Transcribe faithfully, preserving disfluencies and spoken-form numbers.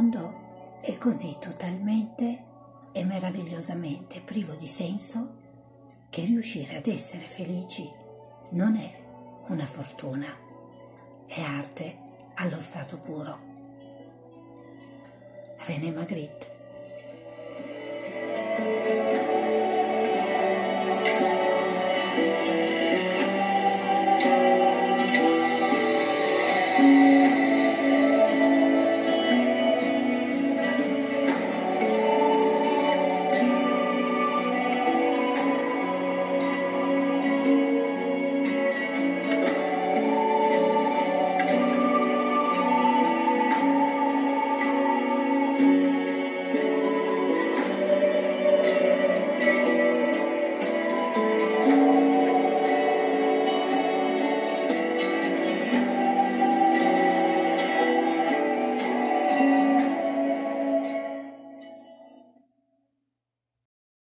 mondo è così totalmente e meravigliosamente privo di senso che riuscire ad essere felici non è una fortuna, è arte allo stato puro. René Magritte.